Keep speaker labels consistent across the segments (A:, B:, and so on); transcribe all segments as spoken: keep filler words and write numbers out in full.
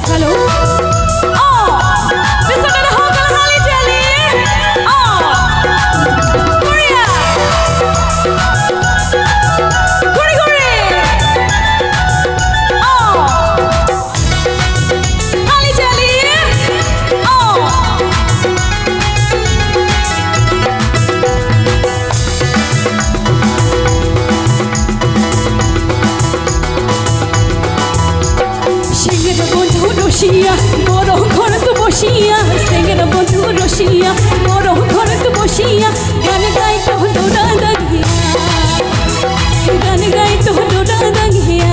A: রসিয়া বড় ঘর তো বসিয়া সেঙ্গের বন্ধু রসিয়া বড় ঘর তো বসিয়া গান গাই তো ডোরা দাগিয়া গান গাই তো ডোরা দাগিয়া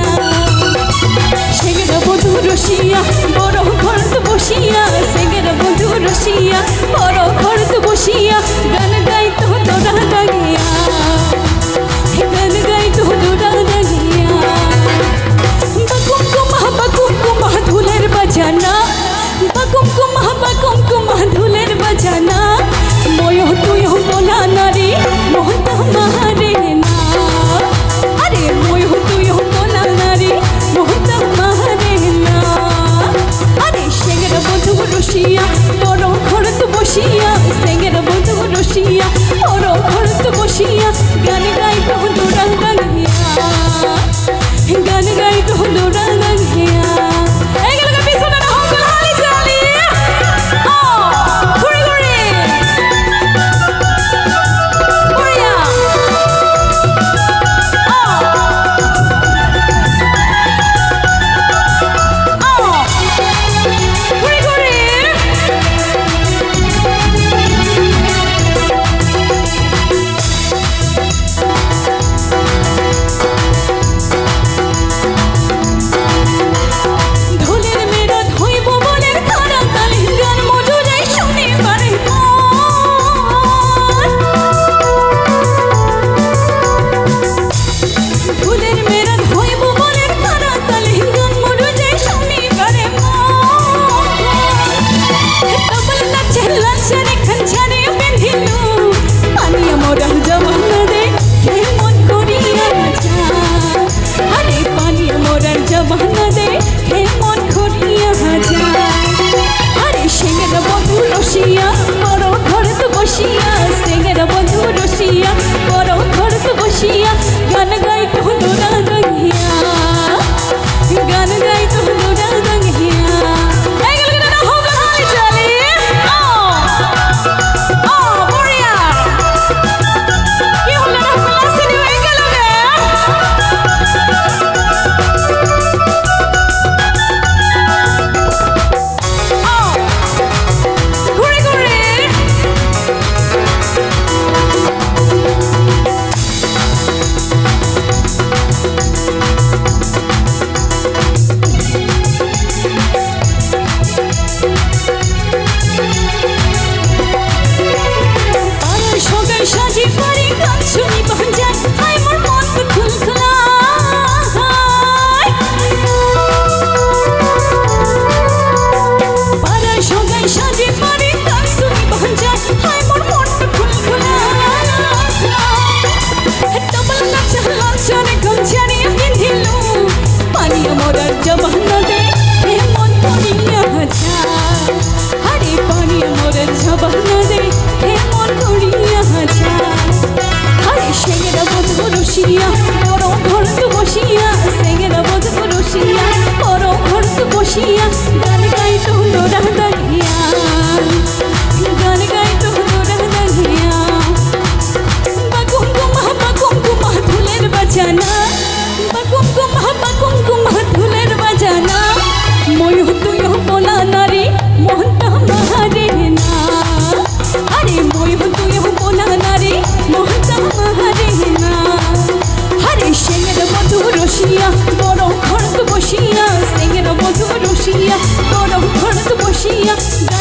A: সেঙ্গের বন্ধু রসিয়া বড় ঘর তো বসিয়া সেঙ্গের বন্ধু রসিয়া বড় ঘর তো বসিয়া গান গাই তো ডোরা দাগিয়া গান গাই তো ডোরা দাগিয়া বাকুমকুমা বাকুমকুমা ধুলের বাজানা বাকুমকুমা বাকুমকুমা ধুলের বাজানা ময়ো তুইও বলা নারী মোহতা মারে না আরে ময়ো তুইও বলা নারী মোহতা মারে না আরে সেঙ্গের বন্ধু রসিয়া বড় ঘর তো বসিয়া সেঙ্গের বন্ধু রসিয়া বড় ঘর তো বসিয়া গান গাই তো ডোরা দাগিয়া গান গাই তো ডোরা দাগিয়া বড় ঘর তো বসিয়া